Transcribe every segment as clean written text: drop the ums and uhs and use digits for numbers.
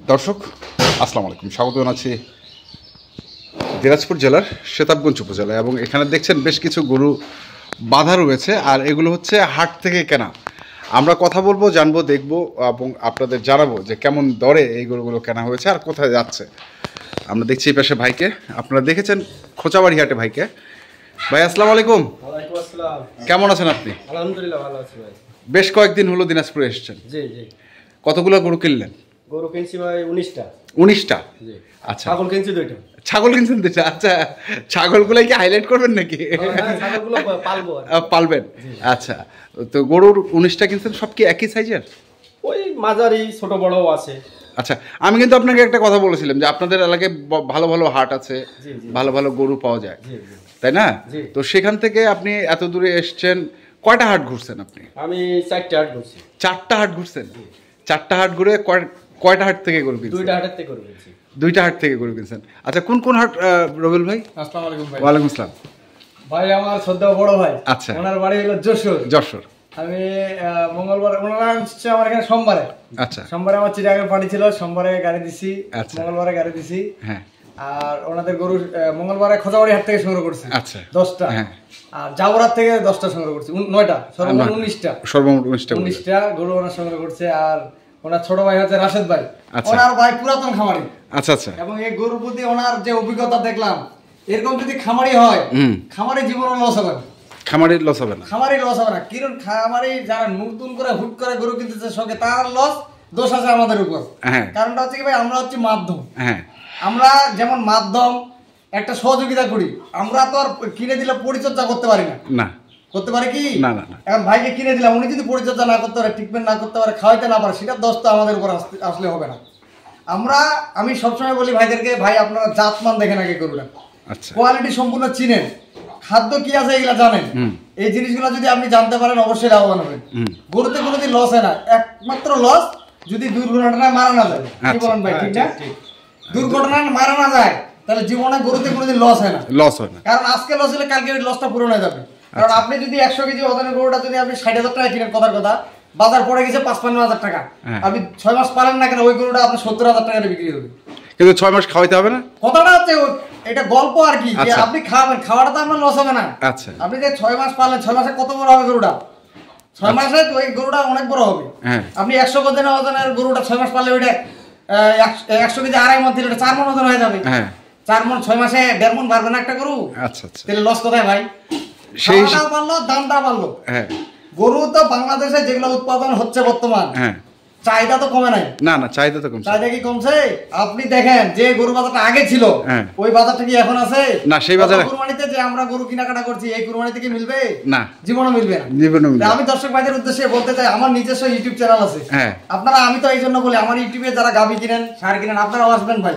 দর্শক আসসালামু আলাইকুম, স্বাগত জানাচ্ছি দিনাজপুর জেলার সেতাবগঞ্জ উপজেলায়। এবং এখানে দেখছেন বেশ কিছু গরু বাঁধা রয়েছে, আর এগুলো হচ্ছে হাট থেকে কেনা। আমরা কথা বলবো, জানবো, দেখবো এবং আপনাদের জানাবো যে কেমন দরে এই গরুগুলো কেনা হয়েছে আর কোথায় যাচ্ছে। আমরা দেখছি এই পাশে ভাইকে, আপনারা দেখেছেন খোঁচাবাড়ি হাটে ভাইকে। ভাই আসসালামু আলাইকুম। ওয়ালাইকুম আসসালাম। কেমন আছেন আপনি? আলহামদুলিল্লাহ ভালো আছি ভাই। বেশ কয়েকদিন হলো দিনাজপুরে এসেছেন। জি জি। কতগুলো গরু কিনলেন? গরু কিনছি ভাই 19টা। 19টা? জি। আচ্ছা, ছাগল কিনছি 2টা। ছাগল কিনছেন 2টা? আচ্ছা, ছাগলগুলাই কি হাইলাইট করবেন নাকি? হ্যাঁ, ছাগলগুলো পালবো আর পালবেন। আচ্ছা, তো গরুর 19টা কিনছেন, সব কি একই সাইজের? ওই মাঝারি ছোট বড়ও আছে। আচ্ছা, আমি কিন্তু আপনাকে একটা কথা বলেছিলাম যে আপনাদের এলাকায় ভালো ভালো হাট আছে, ভালো ভালো গরু পাওয়া যায়, তাই না? তো সেখান থেকে আপনি এত দূরে এসছেন, কয়টা হাট ঘুরছেন আপনি? আমি 4টা হাট ঘুরছি। 4টা হাট ঘুরছেন? 4টা হাট ঘুরে কয়টা হাট থেকে গরু কিনছেন? 2টা হাটের থেকে গরু কিনছি। 2টা হাট থেকে গরু কিনছেন। আচ্ছা, কোন কোন হাট রবিউল ভাই? আসসালামু আলাইকুম ভাই। ওয়ালাইকুম আসসালাম। ভাই আমার শ্রদ্ধা বড় ভাই। আচ্ছা, ওনার বাড়ি হলো যশোর। যশোর। আমি মঙ্গলবার ওনারা আসছে আমার এখানে সোমবারে। আচ্ছা, সোমবারে আমার চিড়িয়াখানা পার্টি ছিল, সোমবারে গাড়ি দিছি, আচ্ছা, মঙ্গলবারে গাড়ি দিছি। হ্যাঁ। আর ওনাদের গরু মঙ্গলবারে খোঁজাবাড়ি হাট থেকে সংগ্রহ করছে। আচ্ছা, 10টা। হ্যাঁ। আর জাবরাত থেকে 10টা সংগ্রহ করছে, 9টা, সর্বমোট 19টা। সর্বমোট 19টা 19টা গরু ওনার সংগ্রহ করছে। আর ওনার ছোট ভাই হচ্ছে রাশেদ ভাই। আচ্ছা। ওনার ভাই পুরাতন খামারি। আচ্ছা আচ্ছা। এবং এই গরুর প্রতি ওনার যে অভিজ্ঞতা দেখলাম, এরকম যদি খামারি হয়, খামারি জীবনে লস হবে না। খামারি লস হবে না? খামারি লস হবে না। কারণ খামারি যারা নতুন করে হুট করে গরু কিনতেছে সঙ্গে, তার লস দোষ আছে আমাদের উপর। কারণটা হচ্ছে কি ভাই, আমরা হচ্ছে মাধ্যম। আমরা যেমন মাধ্যম একটা সহযোগিতা করি, আমরা তো আর কিনে দিলে পরিচর্যা করতে পারি না। না করতে পারে কি? না না। এখন ভাইকে কিনে দিলাম, উনি যদি পরিচর্যা না করতে পারে, ট্রিটমেন্ট না করতে পারে, খাওয়াইতে না পারে, সেটা দোষ তো আমাদের উপর আসলে হবে না। আমি সবসময় বলি ভাইদেরকে, ভাই আপনারা জাতমান দেখেন আগে গরুটা, কোয়ালিটি সম্পূর্ণ চিনেন, খাদ্য কি আছে এগুলা জানেন। এই জিনিসগুলো যদি আপনি জানতে পারেন, অবশ্যই লাভবান হবেন। গরুতে কোনোদিন লস হয় না। একমাত্র লস যদি দুর্ঘটনায় মারা না যায়। কি বলেন ভাই, ঠিক না? দুর্ঘটনায় মারা না যায়, তাহলে জীবনে গরুতে কোনোদিন লস হয় না। লস হয় না, কারণ আজকে লস হলে কালকে ওই লসটা পূরণ হয়ে যাবে। কারণ আপনি যদি 100 কেজি ওজনের গরুটা যদি আপনি 60,000 টাকা কিনেন, কথার কথা, বাজার পড়ে গেছে 55,000 টাকা, আপনি 6 মাস পালেন না কেন, ওই গরুটা আপনার 70,000 টাকা বিক্রি হবে। কিন্তু 6 মাস খাওয়াইতে হবে না। কথাটা হচ্ছে এটা গল্প আর কি, যে আপনি খাওয়াবেন, খাওয়াটা তো আপনার লস হবে না। আচ্ছা, আপনি যে 6 মাস পালেন, 6 মাসে কত বড় হবে গরুটা? 6 মাসে ওই গরুটা অনেক বড় হবে। আপনি 100 কেজি ওজনের গরুটা 6 মাস পারলে ওইটা 100 কেজি 2.5 মণ দিলে 4 মণ ওজন হয়ে যাবে। 4 মণ 6 মাসে 1.5 মণ পারবে না একটা গরু। আচ্ছা আচ্ছা, তাহলে লস কোথায় ভাই? সেইটা পারলো, দামটা পারলো। গরু তো বাংলাদেশে যেগুলো উৎপাদন হচ্ছে বর্তমান, চাহিদা তো কমে নাই। না না, চাহিদা তো কমছে। চাহিদা কি কমছে? আপনি দেখেন যে গরু বাজারটা আগে ছিল, ওই বাজারটা কি এখন আছে? না, সেই বাজারে কুরবানিতে যে আমরা গরু কেনাকাটা করছি, এই কুরবানিতে কি মিলবে? না, জীবনে মিলবে না, জীবনে মিলবে। আমি দর্শক ভাইদের উদ্দেশ্যে বলতে চাই, আমার নিজস্ব ইউটিউব চ্যানেল আছে। আপনারা, আমি তো এই জন্য বলি, আমার ইউটিউবে যারা গাভী কিনেন, ষাঁড় কিনেন, আপনারাও আসবেন ভাই।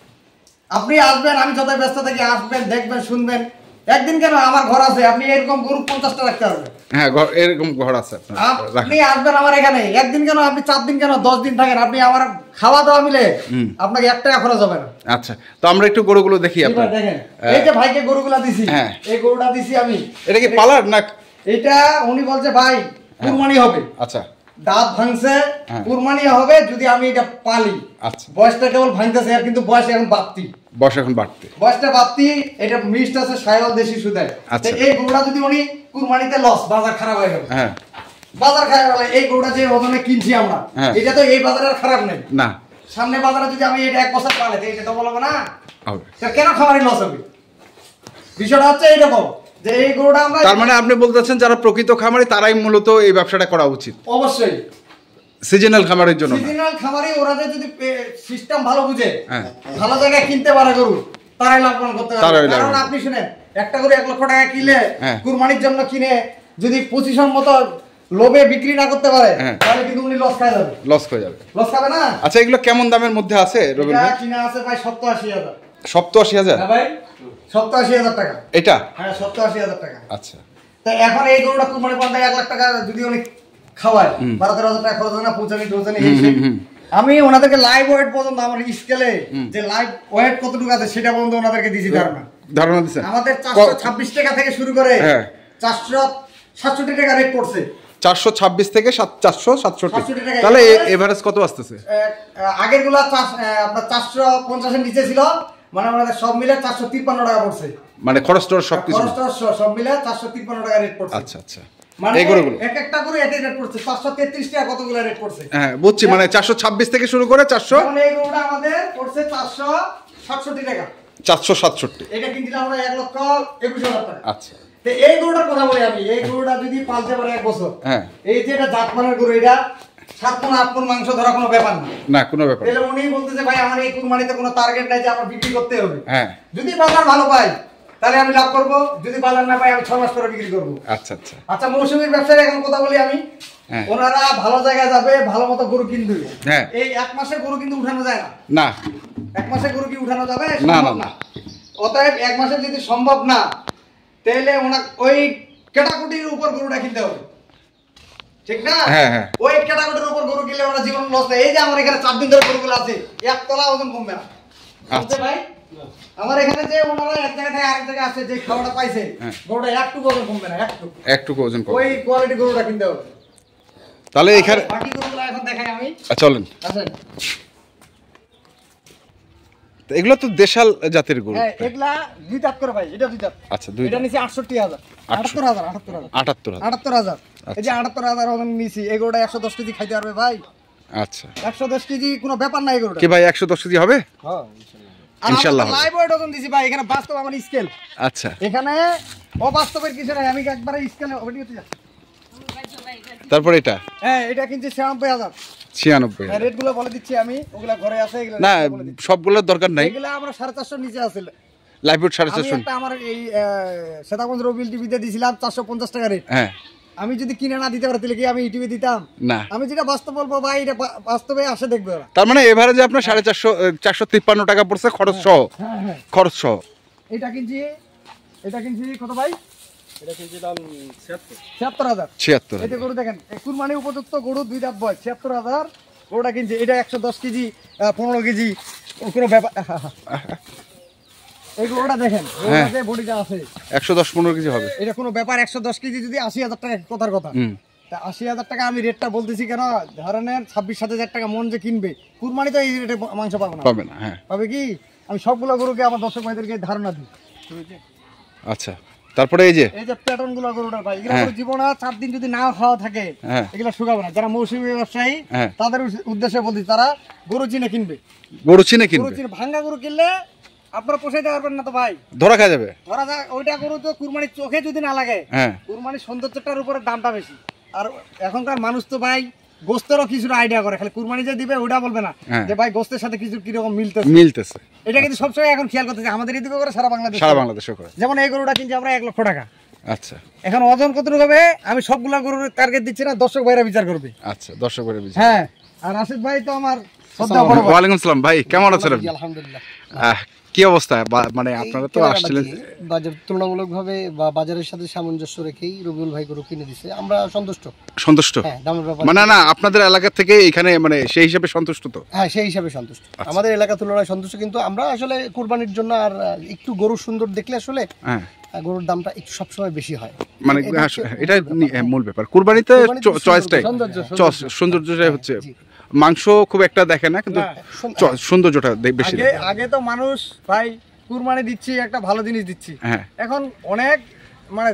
আপনি আসবেন, আমি যতই ব্যস্ত থাকি, আসবেন, দেখবেন, শুনবেন। একদিন কেন, আমার ঘর আছে, আপনি এরকম গরু 50টা রাখতে পারবেন। হ্যাঁ, এরকম ঘর আছে। আপনি আসবেন আমার এখানে, একদিন কেন, আপনি 4 দিন কেন, 10 দিন থাকেন, আপনি আমার খাওয়া দাওয়া মিলে আপনাকে 1 টাকা খরচ হবে না। আচ্ছা, তো আমরা একটু গরুগুলো দেখি। আপনারা দেখেন, এই যে ভাইকে গরুগুলা দিছি, এই গরুটা দিছি আমি। এটা কি পালার না? এটা উনি বলছে ভাই কুরবানি হবে। আচ্ছা, দাঁত ভাঙছে, কুরবানি হবে যদি আমি এটা পালি। আচ্ছা, বয়সটা কেবল ভাঙতেছে, আর কিন্তু বয়স এখন বাড়তি। বয়সটা বাড়তি। এটা মিক্সড আছে শাইওয়াল দেশি সুদাই। আচ্ছা, এই গরুটা যদি উনি কুরবানিতে লস, বাজার খারাপ হয়ে গেল। হ্যাঁ, বাজার খারাপ হলে এই গরুটা যে ওজনে কিনছি আমরা, এটা তো এই বাজারে আর খারাপ নেই না। সামনে বাজারে যদি আমি এটা 1 বছর পালে, এটা তো বলবো না কেন খামারি লস হবে। বিষয়টা হচ্ছে এইরকম, যে এই গরুটা আমরা, তার মানে আপনি বলতেছেন যারা প্রকৃত খামারি তারাই মূলত এই ব্যবসাটা করা উচিত। অবশ্যই সিজনাল খামারের জন্য, সিজনাল খামারি ওরা যদি সিস্টেম ভালো বুঝে, ভালো জায়গায় কিনতে পারে গরু, তারাই লাভবান করতে পারে। কারণ আপনি শুনেন, একটা গরু 1 লক্ষ টাকা কিনলে, কুরবানির জন্য কিনে যদি পজিশন মতো লোভে বিক্রি না করতে পারে, তাহলে কিন্তু উনি লস খায় যাবে। লস হয়ে যাবে, লস খাবে না। আচ্ছা, এগুলো কেমন দামের মধ্যে আছে রবিন ভাই? কিনা আছে ভাই 87,000। 87,000? হ্যাঁ ভাই, 87,000 টাকা এটা। হ্যাঁ, 87,000 টাকা। আচ্ছা, তা এখন এই গরুটা কুরবানি পর্যন্ত 1 লাখ টাকা যদি উনি খাওয়ায়, 12-13,000 টাকা খরচ হয় না, পৌঁছানি টোছানি। আমি ওনাদেরকে লাইভ ওয়েট পর্যন্ত, আমার স্কেলে যে লাইভ ওয়েট কতটুকু আছে সেটা পর্যন্ত ওনাদেরকে দিয়েছি ধারণা দিচ্ছে। আমাদের 426 টাকা থেকে শুরু করে 467 টাকা রেট পড়ছে। 426 থেকে 467, তাহলে এভারেজ কত আসতেছে? আগের গুলা আপনার 450 এর নিচে ছিল, মানে আমাদের সব মিলে 453 টাকা পড়ছে, মানে খরচ টরচ সবকিছু সব মিলে 453 টাকা রেট পড়ছে। আচ্ছা আচ্ছা, মানে এক একটা করে এক রেট পড়ছে, 433 টাকা কতগুলো রেট পড়ছে। হ্যাঁ বুঝছি, মানে 426 থেকে শুরু করে 400, মানে এই গরুটা আমাদের পড়ছে 467 টাকা। 467, এটা কিনছিলাম আমরা 1,21,000 টাকা। আচ্ছা, তো এই গরুটার কথা বলি আমি, এই গরুটা যদি পালতে পারে 1 বছর, হ্যাঁ, এই যে এটা জাতমানের গরু, এটা 7 মণ 8 মণ মাংস ধরা কোনো ব্যাপার না, না কোনো ব্যাপার। তাহলে উনি বলতেছে ভাই আমার এই কুরবানিতে কোনো টার্গেট নাই যে আমার বিক্রি করতে হবে, হ্যাঁ, যদি বাজার ভালো পাই তাহলে আমি লাভ করব, যদি বাজার না পাই আমি 6 মাস পরে বিক্রি করব। আচ্ছা আচ্ছা আচ্ছা, মৌসুমীর ব্যবসায় এখন কথা বলি আমি, ওনারা ভালো জায়গায় যাবে, ভালো মতো গরু কিনবে, হ্যাঁ, এই 1 মাসে গরু কিন্তু উঠানো যায় না, না 1 মাসে গরু কি উঠানো যাবে? না সম্ভব না। অতএব 1 মাসে যদি সম্ভব না, তাহলে ওনার ওই ক্যাটাগরির উপর গরুটা কিনতে হবে, ঠিক না? হ্যাঁ হ্যাঁ, ওই ক্যাটাগরির উপর গরু কিনলে ওরা জীবন লস নেই। এই যে আমার এখানে 4 দিন ধরে গরুগুলো আছে, 1 তলা ওজন কমবে না। বুঝতে ভাই, আমার এখানে যে ওনারা এক জায়গা থেকে আরেক জায়গায় আছে, যে খাওয়াটা পাইছে, গরুটা একটু ওজন কমবে না, একটু ওজন কমবে। ওই কোয়ালিটি গরুটা কিনতে হবে। তাহলে এখানে বাকি গরুগুলো এখন দেখাই আমি, চলেন। এগুলো তো দেশাল জাতের গরু। হ্যাঁ, এগুলা 2 দাঁত করে ভাই, এটা 2 দাঁত। আচ্ছা, 2 এটা নিচে 68000, 78000। এই যে 78000 ওজন নিছি, এই গরুটা 110 কেজি খাইতে পারবে ভাই। আচ্ছা, 110 কেজি কোনো ব্যাপার না এই গরুটা। কি ভাই 110 কেজি হবে? হ্যাঁ ইনশাআল্লাহ। লাইভ ওয়েট ওজন দিছি ভাই, এখানে বাস্তব আমার স্কেল। আচ্ছা, এখানে অবাস্তবের কিছু নাই, আমি একবারে স্কেলে ওডিওতে যাচ্ছি। তারপর এটা, হ্যাঁ, এটা কিনছি 96000। 96, হ্যাঁ, রেট গুলো বলে দিচ্ছি আমি, ওগুলা ঘরে আছে, এগুলা না সবগুলোর দরকার নাই, এগুলা আমরা 450 নিচে আছে। লাইভ ওয়েট আমি 450। একটা আমার এই সেতাগঞ্জ রবিল টিভিতে দিছিলাম 450 টাকা রেট। হ্যাঁ, আমি যদি কিনে না দিতে পারি তাহলে কি আমি ইউটিউবে দিতাম? না, আমি যেটা বাস্তব বলবো ভাই, এটা বাস্তবে আসে দেখবে ওরা। তার মানে এভারেজে আপনার 450 453 টাকা পড়ছে খরচ সহ। হ্যাঁ, খরচ সহ। এটা কিনছি কত ভাই? এটা কিনছি দাম 76000। 76, এই যে গরু দেখেন, কুরবানি উপযুক্ত গরু 2 দাঁত বয়স, 76000 গরুটা কিনছি। এটা 110 কেজি 15 কেজি কোনো ব্যাপার। এই গরুটা দেখেন, যে বডিটা আছে 110-15 কেজি হবে, এটা কোনো ব্যাপার। 110 কেজি যদি 80000 টাকা, কথার কথা, তা 80000 টাকা আমি রেটটা বলতেছি কেন, ধরেন 26-27 টাকা মন যে কিনবে, কুরবানি তো এই রেটে মাংস পাবে না। হ্যাঁ, পাবে কি? আমি সবগুলো গরুকে আমার দর্শক ভাইদেরকে ধারণা দিই। আচ্ছা, তারপরে এই যে প্যাটার্ন গুলো গরুটা ভাই, এগুলো গরু জীবনে 4 দিন যদি না খাওয়া থাকে, এগুলো শুকাবে না। যারা মৌসুমী ব্যবসায়ী, তাদের উদ্দেশ্যে বলছি, তারা গরু চিনে কিনবে। গরু চিনে ভাঙ্গা গরু কিনলে আপনারা পোষাইতে পারবেন না তো ভাই, ধরা খাওয়া যাবে। ধরা যাক ওইটা গরু তো কুরবানির চোখে যদি না লাগে, কুরবানির সৌন্দর্যটার উপরে দামটা বেশি। আর এখনকার মানুষ তো ভাই গোস্তেরও কিছুটা আইডিয়া করে, খালি কুরবানি যে দিবে ওটা বলবে না যে ভাই গোস্তের সাথে কিছু কিরকম মিলতেছে। এটা কিন্তু সবসময় এখন খেয়াল করতেছে, আমাদের এদিকে করে, সারা বাংলাদেশে করে। যেমন এই গরুটা কিনছি আমরা 1 লক্ষ টাকা। আচ্ছা, এখন ওজন কতটুকু হবে আমি সবগুলা গরুর টার্গেট দিচ্ছি না, দর্শক ভাইরা বিচার করবে। আচ্ছা, দর্শক ভাইরা বিচার। হ্যাঁ, আর রাশিদ ভাই তো আমার ওয়ালাইকুম আসসালাম ভাই, কেমন আছেন? আলহামদুলিল্লাহ। কি অবস্থা? মানে আপনারা তো আসছিলেন, বাজার তুলনামূলকভাবে বা বাজারের সাথে সামঞ্জস্য রেখেই রবিউল ভাই গরু কিনে দিছে, আমরা সন্তুষ্ট। হ্যাঁ, দামের ব্যাপারে মানে না আপনাদের এলাকা থেকে এখানে মানে সেই হিসাবে সন্তুষ্ট তো? হ্যাঁ, সেই হিসাবে সন্তুষ্ট, আমাদের এলাকা তুলনায় সন্তুষ্ট। কিন্তু আমরা আসলে কুরবানির জন্য আর একটু গরু সুন্দর দেখলে আসলে গরুর দামটা একটু সবসময় বেশি হয়, মানে এটা মূল ব্যাপার। কুরবানিতে চয়েসটাই, সৌন্দর্যটাই হচ্ছে। মাংস খুব একটা দেখে না, কিন্তু সৌন্দর্যটা বেশি। আগে তো মানুষ ভাই কুরবানি দিচ্ছি, একটা ভালো জিনিস দিচ্ছি, এখন অনেক মানে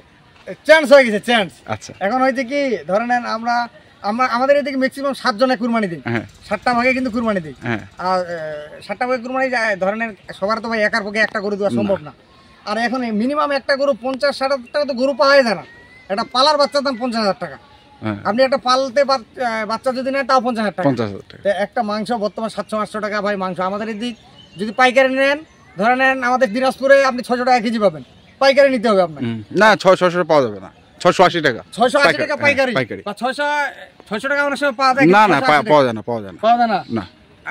চান্স হয়ে গেছে, চান্স। আচ্ছা, এখন হয়েছে কি, ধরে নেন আমরা আমাদের এদিকে ম্যাক্সিমাম 7 জনে কুরবানি দিই, 7টা ভাগে কিন্তু কুরবানি দিই। আর 7টা ভাগে কুরবানি যায়, ধরে নেন সবার তো ভাই একার পক্ষে একটা গরু দেওয়া সম্ভব না। আর এখন মিনিমাম একটা গরু 50-60 টাকা তো গরু পাওয়া যায় না। একটা পালার বাচ্চার দাম 50,000 টাকা। আপনি একটা পালতে বাচ্চা যদি নেন তাও 50,000 টাকা। একটা মাংস বর্তমান 700-800 টাকা ভাই মাংস। আমাদের এদিক যদি পাইকারি নেন, ধরে নেন আমাদের দিনাজপুরে আপনি 600 টাকা কেজি পাবেন, পাইকারি নিতে হবে আপনার। না 600 পাওয়া যাবে না, 680 টাকা। 680 টাকা পাইকারি বা 600 টাকা অনেক সময় পাওয়া যায় না পাওয়া যায় না না।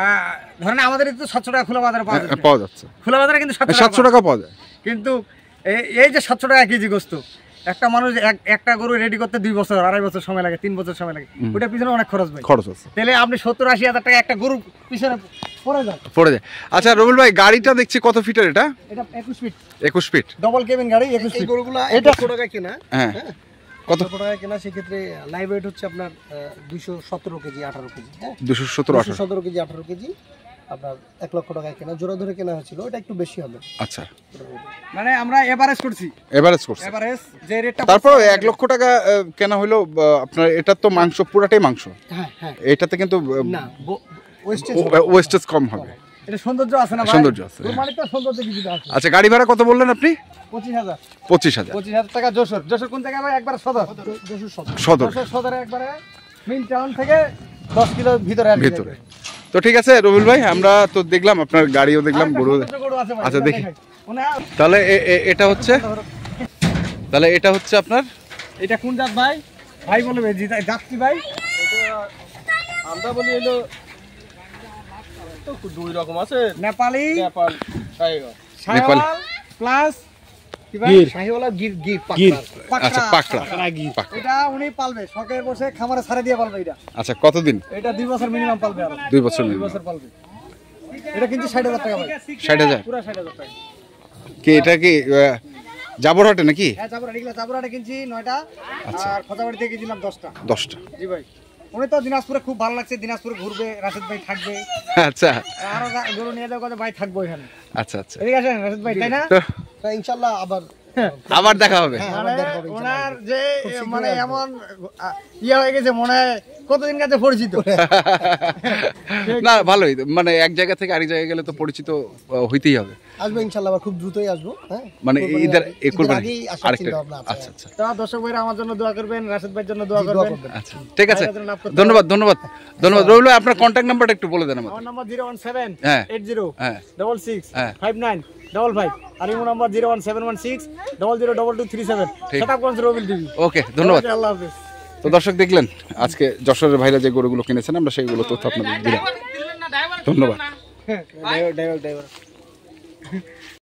ধরেন আমাদের তো 700 টাকা খোলা বাজারে পাওয়া যাচ্ছে, খোলা বাজারে কিন্তু 700 টাকা পাওয়া যায়। কিন্তু এই যে 700 টাকা কেজি গোস্ত, একটা মানুষ একটা গরু রেডি করতে 2 বছর 2.5 বছর সময় লাগে, 3 বছর সময় লাগে, ওটার পিছনে অনেক খরচ আছে। তাহলে আপনি 70-80 হাজার টাকা একটা গরু পিছনে পড়ে যায়। আচ্ছা রবিউল ভাই, গাড়িটা দেখছি কত ফিটের? এটা 21 ফিট ডাবল কেবিন গাড়ি, 21 ফিট। গরুগুলো এটা টাকা কেনা। হ্যাঁ, কত টাকা কেনা, সেক্ষেত্রে লাইভ ওয়েট হচ্ছে আপনার 217 কেজি 18 কেজি, হ্যাঁ 217 কেজি 18 কেজি আপনার 1 লক্ষ টাকায় কেনা, জোড়া ধরে কেনা হয়েছিল, এটা একটু বেশি হবে। আচ্ছা, মানে আমরা এভারেজ করছি, এভারেজ যে রেটটা, তারপর 1 লক্ষ টাকা কেনা হলো আপনার। এটা তো মাংস, পুরাটাই মাংস। হ্যাঁ হ্যাঁ, এটাতে কিন্তু না ওয়েস্টেজ কম হবে। এটা সৌন্দর্য আছে না ভাই? সৌন্দর্য আছে। মানে তো সৌন্দর্য কিছু আছে। আচ্ছা, গাড়ি ভাড়া কত বললেন আপনি? 25,000 টাকা। যশোর কোন জায়গায় ভাই? একবার সদর, সদরে একবারে মেইন টাউন থেকে 10 কিলো ভিতরে। তো ঠিক আছে রবিউল ভাই, আমরা তো দেখলাম আপনার গাড়িও দেখলাম, গরু। আচ্ছা দেখি তাহলে এটা হচ্ছে আপনার, এটা কোন জাত ভাই? ভাই বলবে যাত্রী ভাই। আমরা বলি হলো তো 2 রকম আছে, নেপালি, নেপাল শাহিওয়াল প্লাস কি ভাই? শাহিওয়াল আর গির আচ্ছা পাকড়া। এটা উনি পালবে, শখে বসে খামারে ছাড়ে দিয়ে পালবে এটা। আচ্ছা, কতদিন? এটা 2 বছর মিনিমাম পালবে, আর 2 বছর 2 বছর পালবে। এটা কিন্তু 60,000 টাকা ভাই। 60,000 পুরো 60,000 টাকা। কি এটা কি জাবরহাটে নাকি? হ্যাঁ জাবরহাটে কিনছি 9টা, আর খোঁজাবাড়ি থেকে কিনলাম 10টা। জি ভাই, উনি তো দিনাজপুরে খুব ভালো লাগছে, দিনাজপুরে ঘুরবে, রাশেদ ভাই থাকবে। আচ্ছা, আরো গরু নিয়ে যাওয়া ভাই থাকবো এখানে। আচ্ছা আচ্ছা, ঠিক আছে রাশেদ ভাই, তাই না? ইনশাআল্লাহ আবার দেখা হবে। ওনার যে মানে এমন ইয়ে হয়ে গেছে, মনে হয় কতদিন কাছে পরিচিত। না ভালোই, মানে এক জায়গা থেকে আরেক জায়গায় গেলে তো পরিচিত হইতেই হবে। আসবো ইনশাআল্লাহ, আবার খুব দ্রুতই আসবো। হ্যাঁ, মানে ঈদের আগেই আসার চিন্তা ভাবনা আছে। আচ্ছা আচ্ছা, তো দর্শক ভাইরা আমার জন্য দোয়া করবেন, রাশেদ ভাইয়ের জন্য দোয়া করবেন। আচ্ছা ঠিক আছে, ধন্যবাদ রবিউল ভাই। আপনার কন্ট্যাক্ট নাম্বারটা একটু বলে দেন আমাদের। আমার নাম্বার 017 হ্যাঁ 80 হ্যাঁ 66 হ্যাঁ 5955, আর ইমো নাম্বার 01716 002237। শতাবগঞ্জ রবিল টিভি। ওকে, ধন্যবাদ। আল্লাহ হাফেজ। তো দর্শক দেখলেন আজকে যশোরের ভাইরা যে গরুগুলো কিনেছেন, আমরা সেইগুলো তথ্য আপনাদের দিলাম। ধন্যবাদ। ড্রাইভার